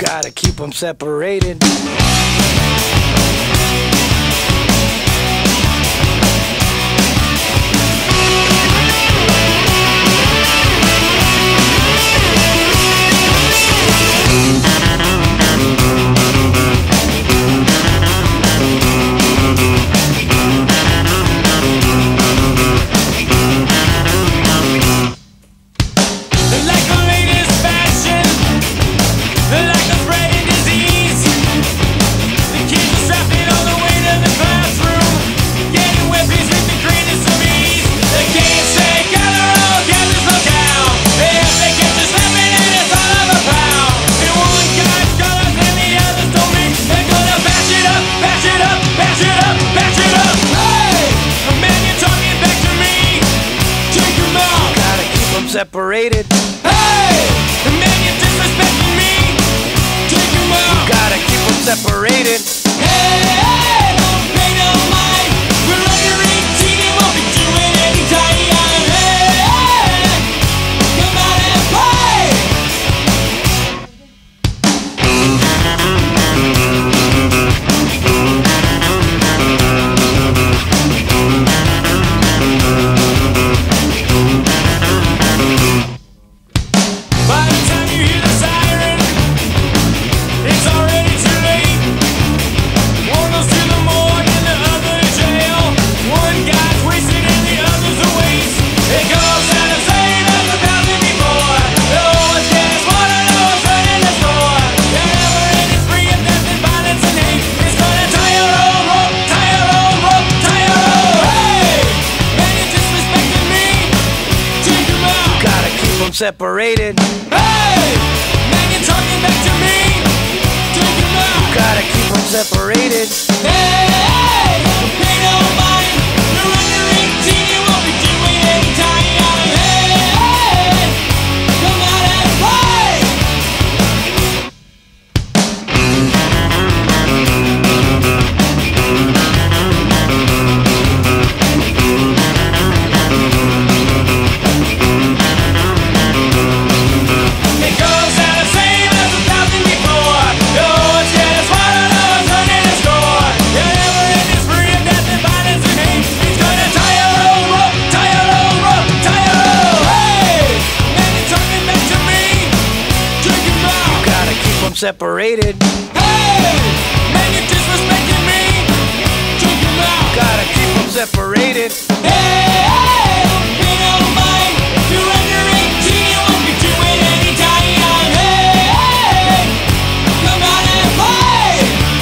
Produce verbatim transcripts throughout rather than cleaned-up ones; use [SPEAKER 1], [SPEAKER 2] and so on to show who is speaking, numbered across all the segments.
[SPEAKER 1] Gotta keep them separated. Separated.
[SPEAKER 2] Hey! The man you're disrespecting me. Take him out.
[SPEAKER 1] You gotta keep them separated.
[SPEAKER 2] Hey, hey, don't pay no mind. We're under eighteen and won't be doing any time. Hey, hey, come out and play. By the time you hear the siren, it's already too late. One goes to the morgue and the other to jail. One guy's wasted and the other's a waste. It goes out the same as a thousand before. No one's getting smarter, no one's running the store. Never ending spree of death and violence and hate. It's gonna tie your own rope, tie your own rope, tie your own. Hey! Man, you're disrespecting me. Take him out.
[SPEAKER 1] Gotta keep them separated.
[SPEAKER 2] Hey! Man, you're talking back to me. Take him out.
[SPEAKER 1] Gotta keep them separated.
[SPEAKER 2] Hey, hey, don't pay no mind. You're under eighteen, you won't be doing any time. Hey, hey, come out and play. It goes out the same as a thousand before. No one's getting smarter, no one's running the score. You're never ending spree of death and violence and hate. He's gonna tie your own rope, tie your own rope, tie your own. Hey, man, you're talking back to me. Take him out.
[SPEAKER 1] Gotta keep them separated.
[SPEAKER 2] Hey, man, you're disrespecting me. Take him out.
[SPEAKER 1] Gotta keep them separated.
[SPEAKER 2] Hey, hey, don't pay no mind. If you're under eighteen, you won't be doing any time. Hey, hey, come out and play.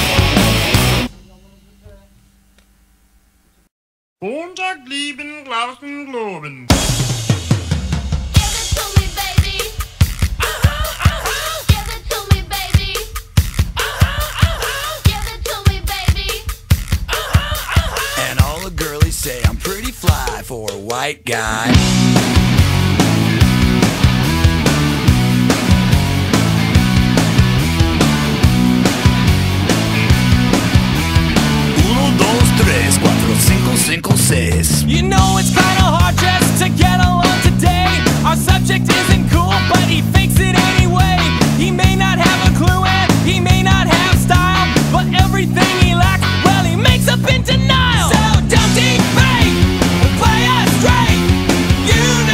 [SPEAKER 3] Montag lieben, glauben, globen.
[SPEAKER 4] Give it to me, baby. Uh-huh, uh-huh. Give it to me, baby. Uh-huh, uh-huh. Give it to me, baby. Uh-huh, uh-huh.
[SPEAKER 5] And all the girlies say I'm pretty fly for a white guy. Uno, dos, tres, cuatro, cinco, cinco, seis.
[SPEAKER 2] You know it's kinda hard just to get along today. Our subject isn't cool, but he fakes it anyway. He may not have a clue and he may not have style, but everything he lacks, well, he makes up in denial. So don't defame, play us straight. You know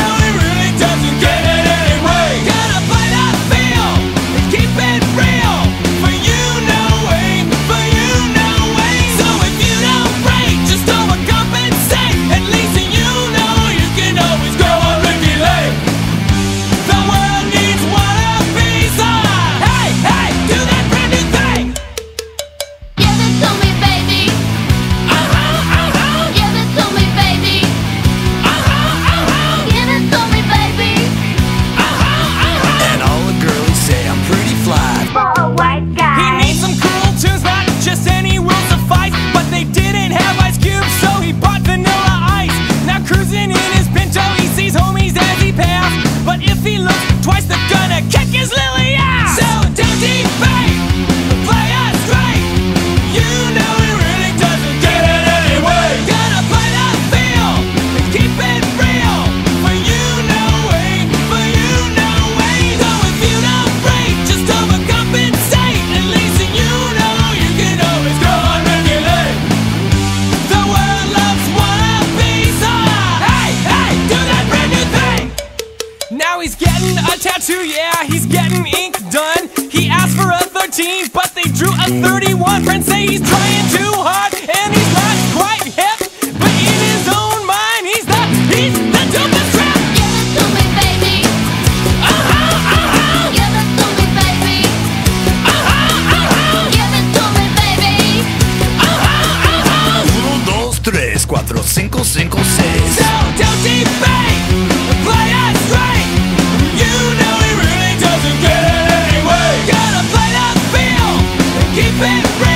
[SPEAKER 2] nineteen, but they drew a thirty-one. Friends say he's trying too hard, and he's not quite hip. But in his own mind, he's the, he's the dopest crap.
[SPEAKER 4] Give it to me, baby.
[SPEAKER 2] Uh-huh, uh-huh,
[SPEAKER 4] Give it to me, baby.
[SPEAKER 2] uh-huh, uh-huh,
[SPEAKER 4] Give it to me, baby.
[SPEAKER 2] uh-huh, uh-huh.
[SPEAKER 5] Uno, dos, tres, cuatro, cinco, cinco, seis.
[SPEAKER 2] So don't debate, play it straight. You know he really doesn't get it anyway. Gotta play the field and keep it real.